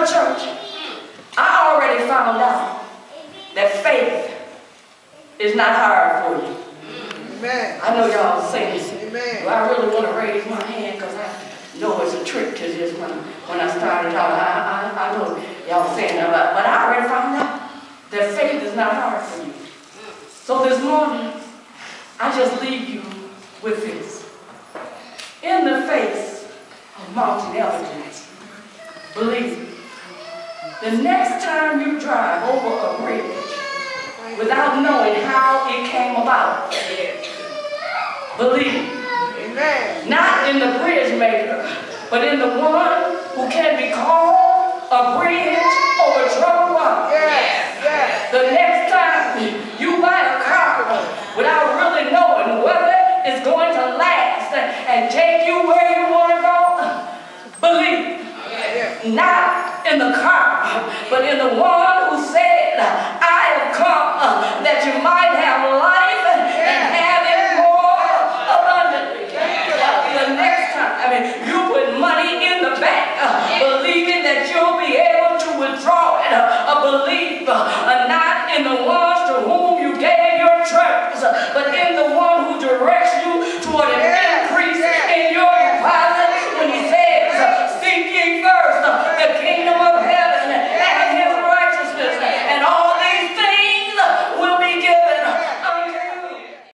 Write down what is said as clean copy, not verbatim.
Well, church, I already found out that faith is not hard for you. Amen. I know y'all saying this. Amen. Well, I really want to raise my hand because I know it's a trick to this when I started out. I know y'all saying that, but I already found out that faith is not hard for you. So this morning, I just leave you with this. In the face of mountain evidence, believe the next time you drive over a bridge without knowing how it came about, believe. Amen. Not in the bridge maker, but in the one who can be called a bridge over troubled water. Yes. Yes. The next time you buy a car without really knowing whether it's going to last and take you where you want to go, believe. Not in the car, but in the one who said, I have come that you might have life and have it more abundantly. The next time, you put money in the bank, believing that you'll be able to withdraw it, believe, not in the one